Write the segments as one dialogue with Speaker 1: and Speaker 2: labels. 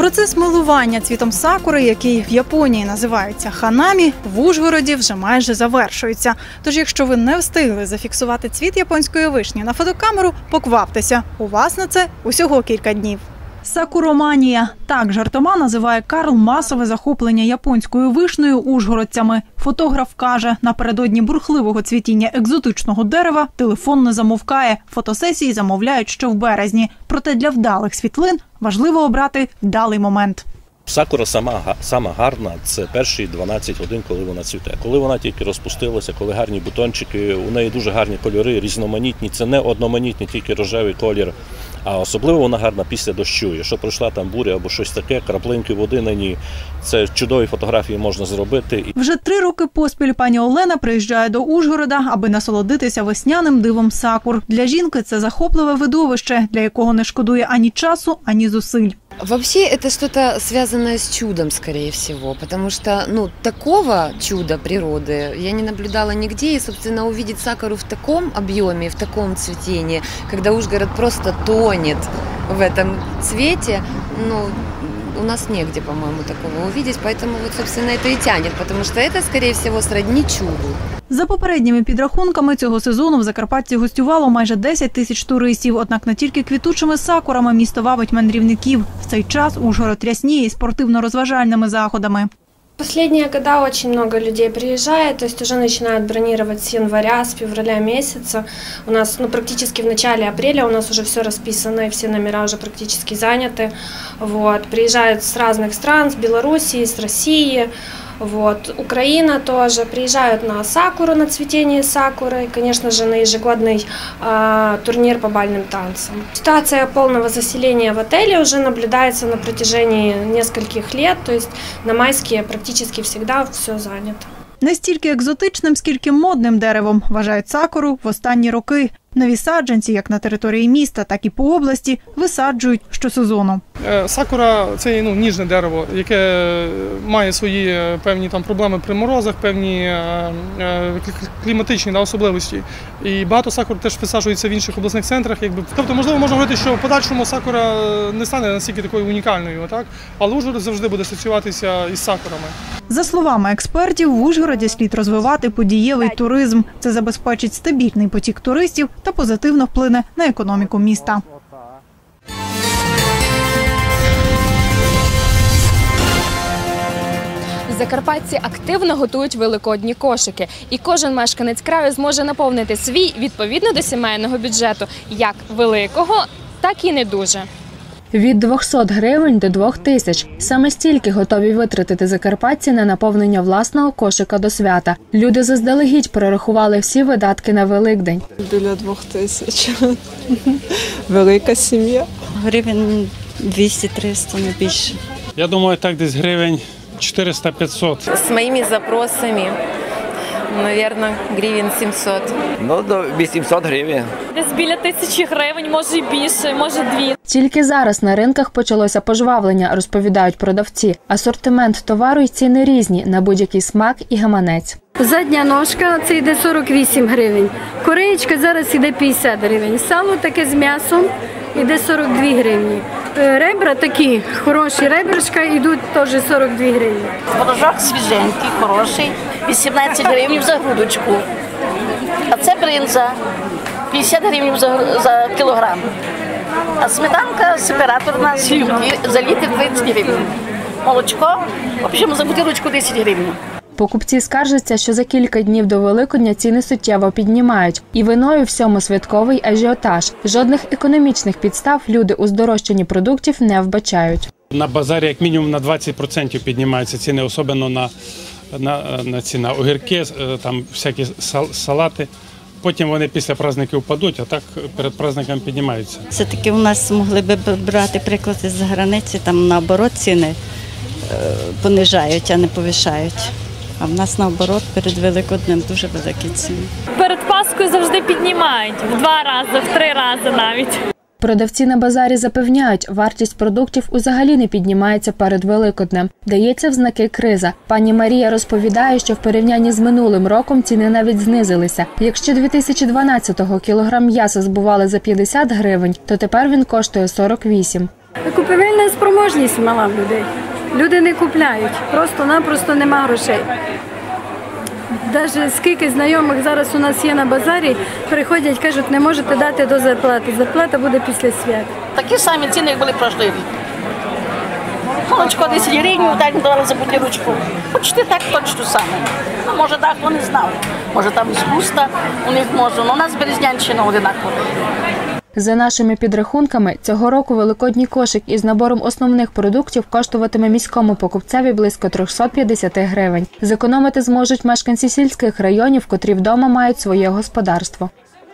Speaker 1: Процес милування цвітом сакури, який в Японії називається ханамі, в Ужгороді вже майже завершується. Тож, якщо ви не встигли зафіксувати цвіт японської вишні на фотокамеру, покваптеся. У вас на це усього кілька днів. Сакуроманія – так жартома називає Карл масове захоплення японською вишнею ужгородцями. Фотограф каже, напередодні бурхливого цвітіння екзотичного дерева телефон не замовкає. Фотосесії замовляють ще в березні. Проте для вдалих світлин важливо обрати вдалий момент.
Speaker 2: Сакура сама гарна – це перші 12 годин, коли вона цвіте. Коли вона тільки розпустилася, коли гарні бутончики, у неї дуже гарні кольори, різноманітні. Це не одноманітний тільки рожевий колір, а особливо вона гарна після дощу. Якщо пройшла там буря або щось таке, краплинки води на ній, це чудові фотографії можна зробити.
Speaker 1: Вже 3 роки поспіль пані Олена приїжджає до Ужгорода, аби насолодитися весняним дивом сакур. Для жінки це захопливе видовище, для якого не шкодує ані часу, ані зусиль.
Speaker 3: Вообще это что-то связанное с чудом, скорее всего, потому что, такого чуда природы я не наблюдала нигде, и, собственно, увидеть сакуру в таком объеме, в таком цветении, когда Ужгород просто тонет в этом цвете, у нас негде, по-моему, такого увидеть, поэтому собственно, это и тянет, потому что это, скорее всего, сродни чуду.
Speaker 1: За попередніми підрахунками, цього сезону в Закарпатті гостювало майже 10 тисяч туристів. Однак не тільки квітучими сакурами місто вабить мандрівників. В цей час Ужгород рясніє і спортивно-розважальними заходами.
Speaker 4: Последние года очень много людей приезжает, то есть уже начинают бронировать с января, с февраля месяца. У нас практически в начале апреля у нас уже все расписано, и все номера уже практически заняты. Приезжают с разных стран, с Белоруссии, с России. Украина тоже. Приезжают на сакуру, на цветение сакуры, конечно же, на ежегодный турнир по бальным танцам. Ситуация полного заселения в отеле уже наблюдается на протяжении нескольких лет, то есть на майские практически всегда все занято.
Speaker 1: Не стільки екзотичним, скільки модним деревом вважають сакуру в останні роки. Нові саджанці, як на території міста, так і по області, висаджують щосезону.
Speaker 5: Сакура – це ніжне дерево, яке має свої певні проблеми при морозах, певні кліматичні особливості. І багато сакур теж висаджується в інших обласних центрах. Тобто, можливо, можна говорити, що в подальшому сакура не стане настільки такою унікальною, але Ужгород завжди буде асоціюватися із сакурами.
Speaker 1: За словами експертів, в Ужгороді слід розвивати подієвий туризм. Це забезпечить стабільний потік туристів та позитивно вплине на економіку міста.
Speaker 6: Закарпатці активно готують великодні кошики. І кожен мешканець краю зможе наповнити свій відповідно до сімейного бюджету, як великого, так і не дуже.
Speaker 7: Від 200 гривень до 2000. Саме стільки готові витратити закарпатці на наповнення власного кошика до свята. Люди заздалегідь прорахували всі видатки на Великдень.
Speaker 8: Біля 2000. Велика сім'я.
Speaker 9: Гривень 200-300, не більше.
Speaker 10: Я думаю, так десь гривень 400-500.
Speaker 11: З моїми запросами, мабуть, гривень 700.
Speaker 12: До 800 гривень.
Speaker 13: Десь біля 1000 гривень, може і більше, може 2.
Speaker 7: Тільки зараз на ринках почалося пожвавлення, розповідають продавці. Асортимент товару й ціни різні, на будь-який смак і гаманець.
Speaker 14: Задня ножка – це йде 48 гривень. Кореєчка зараз йде 50 гривень. Сало таке з м'ясом йде 42 гривні. Ребра такі, хороші ребрышка йдуть теж 42 гривні.
Speaker 15: Творожок свіженький, хороший, 18 гривень за грудочку. А це бринза, 50 гривень за кілограм. А сметанка сепараторна за літр 20 гривень. Молочко, в общем, за бутилочку 10 гривень.
Speaker 7: Покупці скаржаться, що за кілька днів до Великодня ціни суттєво піднімають. І виною всьому святковий ажіотаж. Жодних економічних підстав люди у здорожчанні продуктів не вбачають.
Speaker 10: На базарі як мінімум на 20% піднімаються ціни, особливо на огірки, там всякі салати. Потім вони після праздників впадуть, а так перед праздником піднімаються.
Speaker 9: Все-таки у нас могли б брати приклад із границі, там наоборот ціни понижають, а не повишають. А в нас наоборот перед Великоднем дуже великі ціни.
Speaker 13: Перед Паскою завжди піднімають, в 2 рази, в 3 рази навіть.
Speaker 7: Продавці на базарі запевняють, вартість продуктів взагалі не піднімається перед Великоднем. Дається в знаки криза. Пані Марія розповідає, що в порівнянні з минулим роком ціни навіть знизилися. Якщо 2012-го кілограм м'яса збували за 50 гривень, то тепер він коштує 48.
Speaker 14: Купівельна спроможність мала в людей. Люди не купляють, просто-напросто нема грошей. Навіть скільки знайомих зараз у нас є на базарі, приходять, кажуть, не можете дати до зарплати. Зарплата буде після свят.
Speaker 15: Такі самі ціни, як були прошлий рік. Молочко 10 гривень, так давали за бутилочку. Почти так, точно саме. Ну, може, так, хто не знав. Може, там із густа у них може, але у нас Березнянщина одинаково.
Speaker 7: За нашими підрахунками, цього року великодній кошик із набором основних продуктів коштуватиме міському покупцеві близько 350 гривень. Зекономити зможуть мешканці сільських районів, котрі вдома мають своє господарство.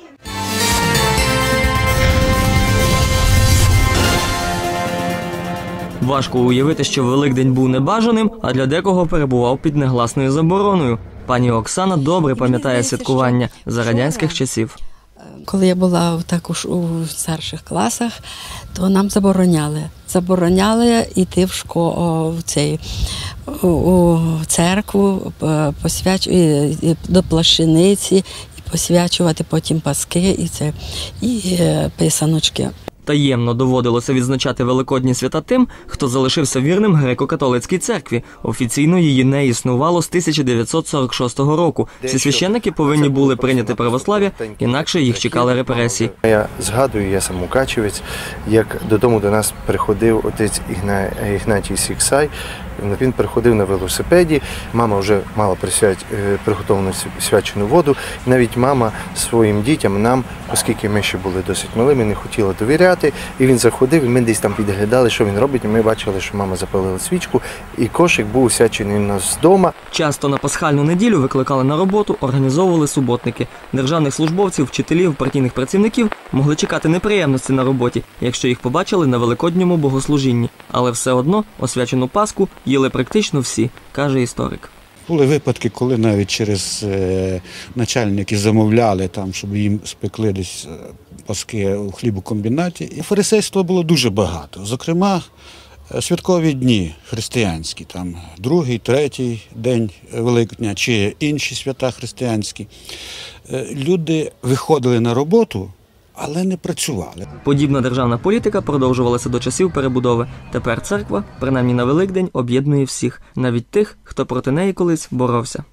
Speaker 16: Важко уявити, що Великдень був небажаним, а для декого перебував під негласною забороною. Пані Оксана добре пам'ятає святкування за радянських часів.
Speaker 17: Коли я була також у старших класах, то нам забороняли йти в школу, у церкву, до плащаниці, і посвячувати потім паски і писаночки.
Speaker 16: Таємно доводилося відзначати великодні свята тим, хто залишився вірним греко-католицькій церкві. Офіційно її не існувало з 1946 року. Всі священники повинні були прийняти православ'я, інакше їх чекали репресії.
Speaker 18: Я згадую, я сам мукачевець, як додому до нас приходив отець Ігнатій Сіксай. Він приходив на велосипеді, мама вже мала приготовлену свячену воду. Навіть мама своїм дітям, нам, оскільки ми ще були досить малими, не хотіла довіряти. І він заходив, і ми десь там підглядали, що він робить. І ми бачили, що мама запалила свічку, і кошик був освячений у нас вдома.
Speaker 16: Часто на пасхальну неділю викликали на роботу, організовували суботники. Державних службовців, вчителів, партійних працівників могли чекати неприємності на роботі, якщо їх побачили на великодньому богослужінні. Але все одно освячену Пасху їли практично всі, каже історик.
Speaker 19: Були випадки, коли навіть через начальники замовляли, щоб їм спекли десь паски у хлібокомбінаті. І фарисейства було дуже багато. Зокрема, святкові дні християнські, другий, третій день Великодня чи інші свята християнські. Люди виходили на роботу, але не працювали.
Speaker 16: Подібна державна політика продовжувалася до часів перебудови. Тепер церква, принаймні на Великдень, об'єднує всіх, навіть тих, хто проти неї колись боровся.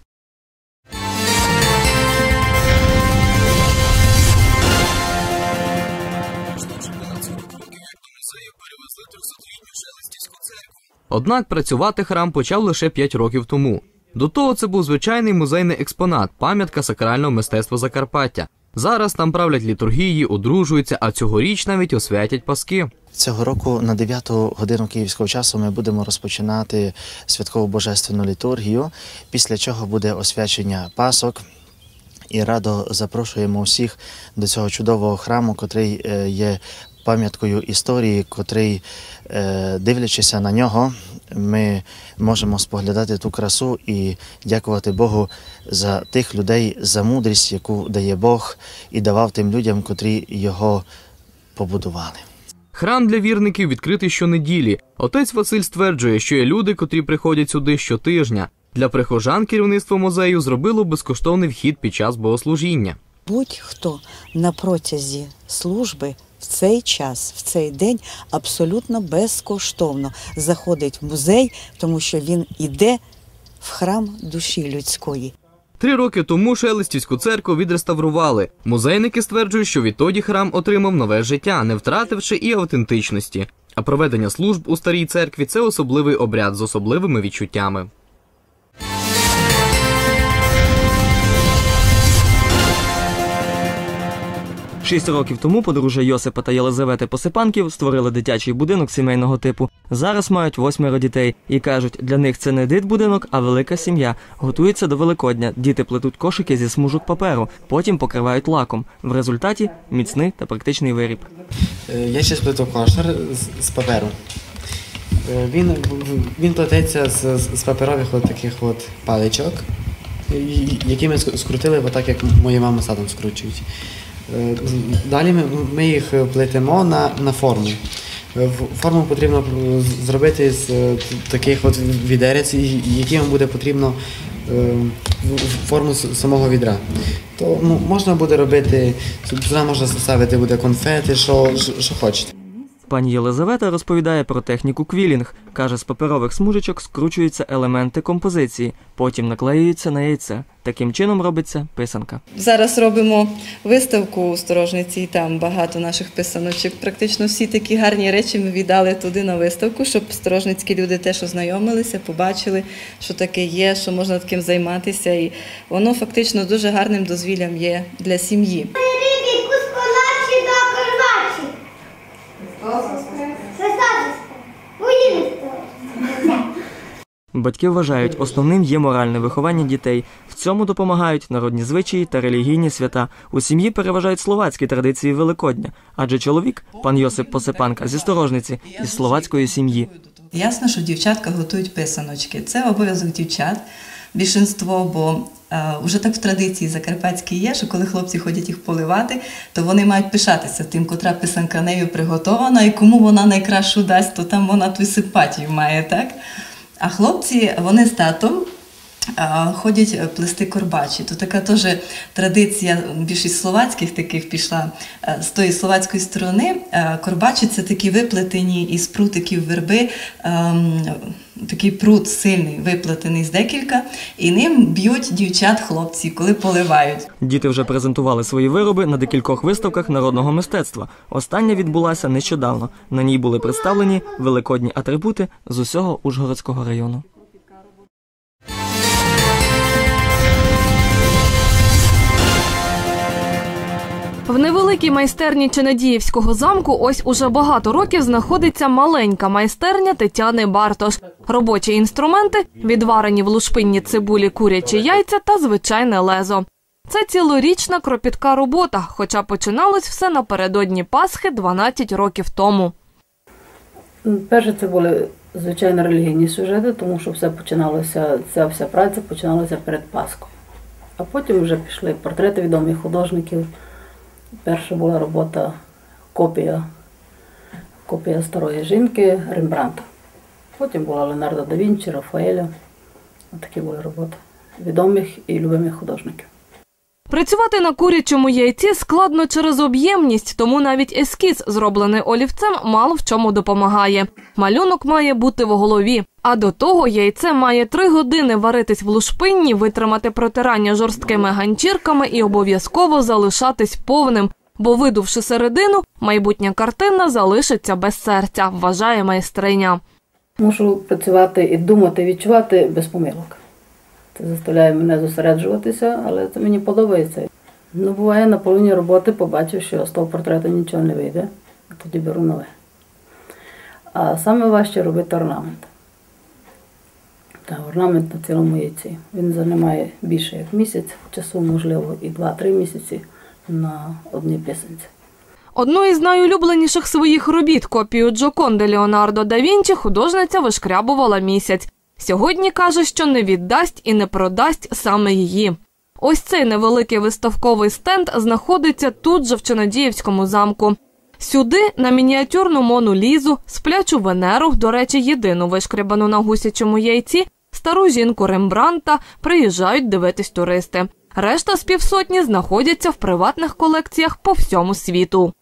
Speaker 20: Однак працювати храм почав лише 5 років тому. До того це був звичайний музейний експонат, пам'ятка сакрального мистецтва Закарпаття. Зараз там правлять літургії, одружуються, а цьогоріч навіть освятять паски.
Speaker 21: Цього року на 9 годину київського часу ми будемо розпочинати святкову божественну літургію, після чого буде освячення пасок. І радо запрошуємо всіх до цього чудового храму, котрий є пам'яткою історії, котрий, дивлячися на нього, ми можемо споглядати ту красу і дякувати Богу за тих людей, за мудрість, яку дає Бог і давав тим людям, котрі його побудували.
Speaker 20: Храм для вірників відкритий щонеділі. Отець Василь стверджує, що є люди, котрі приходять сюди щотижня. Для прихожан керівництво музею зробило безкоштовний вхід під час богослужіння.
Speaker 22: Будь-хто на протязі служби в цей час, в цей день абсолютно безкоштовно заходить в музей, тому що він іде в храм душі людської.
Speaker 20: 3 роки тому Шелестівську церкву відреставрували. Музейники стверджують, що відтоді храм отримав нове життя, не втративши і автентичності. А проведення служб у старій церкві – це особливий обряд з особливими відчуттями.
Speaker 16: Шість років тому подружжя Йосипа та Єлизавети Посипанків створили дитячий будинок сімейного типу. Зараз мають 8 дітей. І кажуть, для них це не дитбудинок, а велика сім'я. Готуються до Великодня. Діти плетуть кошики зі смужок паперу, потім покривають лаком. В результаті – міцний та практичний виріб.
Speaker 23: Я ще сплету кошик з паперу. Він плететься з паперових таких паличок, які ми скрутили так, як моя мама садом скручують. Далі ми їх плетемо на форму. Форму потрібно зробити з таких відерець, які вам буде потрібно форму самого відра. То можна буде робити, туди можна ставити буде конфети, що хочете.
Speaker 16: Пані Єлизавета розповідає про техніку квілінг. Каже, з паперових смужечок скручуються елементи композиції, потім наклеюються на яйце. Таким чином робиться писанка.
Speaker 2: Зараз робимо виставку у Сторожниці, і там багато наших писаночок. Практично всі такі гарні речі ми віддали туди на виставку, щоб сторожницькі люди теж ознайомилися, побачили, що таке є, що можна таким займатися. І воно фактично дуже гарним дозвіллям є для сім'ї.
Speaker 16: Батьки вважають, основним є моральне виховання дітей. В цьому допомагають народні звичаї та релігійні свята. У сім'ї переважають словацькі традиції Великодня, адже чоловік, пан Йосип Посипанка, зі Сторожниці, із словацької сім'ї.
Speaker 2: Ясно, що дівчатка готують писаночки. Це обов'язок дівчат, більшинство, бо вже так в традиції закарпатській є, що коли хлопці ходять їх поливати, то вони мають пишатися тим, котра писанка нею приготована, і кому вона найкращу дасть, то там вона ту симпатію має, так? А хлопці, вони з татом ходять плести корбачі. То така теж традиція, більшість словацьких таких пішла з тої словацької сторони. Корбачі – це такі виплетені із прутиків верби, такий прут сильний, виплетений з декілька, і ним б'ють дівчат-хлопці, коли поливають.
Speaker 16: Діти вже презентували свої вироби на декількох виставках народного мистецтва. Остання відбулася нещодавно. На ній були представлені великодні атрибути з усього Ужгородського району.
Speaker 6: В невеликій майстерні Ченедіївського замку ось уже багато років знаходиться маленька майстерня Тетяни Бартош. Робочі інструменти – відварені в лушпинні цибулі курячі яйця та звичайне лезо. Це цілорічна кропітка робота, хоча починалось все напередодні Пасхи 12 років тому.
Speaker 3: Перше це були, звичайно, релігійні сюжети, тому що все починалося, ця вся праця починалася перед Пасхою. А потім вже пішли портрети відомих художників. Перша була робота копія старої жінки Рембрандта. Потім була Леонардо да Вінчі, Рафаеля. Такі були роботи відомих і любимих художників.
Speaker 6: Працювати на курячому яйці складно через об'ємність, тому навіть ескіз, зроблений олівцем, мало в чому допомагає. Малюнок має бути в голові. А до того яйце має 3 години варитись в лушпинні, витримати протирання жорсткими ганчірками і обов'язково залишатись повним. Бо, видувши середину, майбутня картина залишиться без серця, вважає майстриня.
Speaker 3: Мушу працювати і думати, відчувати без помилок. Це заставляє мене зосереджуватися, але це мені подобається. Буває, на половині роботи побачив, що з того портрету нічого не вийде, тоді беру нове. А саме важче робити орнамент. Орнамент на цілому яйці. Він займає більше як місяць, часу, можливо, і 2-3 місяці на одній писанці.
Speaker 6: Одну із найулюбленіших своїх робіт, копію Джоконди Леонардо да Вінчі, художниця вишкрябувала місяць. Сьогодні каже, що не віддасть і не продасть саме її. Ось цей невеликий виставковий стенд знаходиться тут же в Ченедіївському замку. Сюди, на мініатюрну Мону Лізу, сплячу Венеру, до речі, єдину вишкрябану на гусячому яйці, стару жінку Рембрандта, приїжджають дивитись туристи. Решта з півсотні знаходяться в приватних колекціях по всьому світу.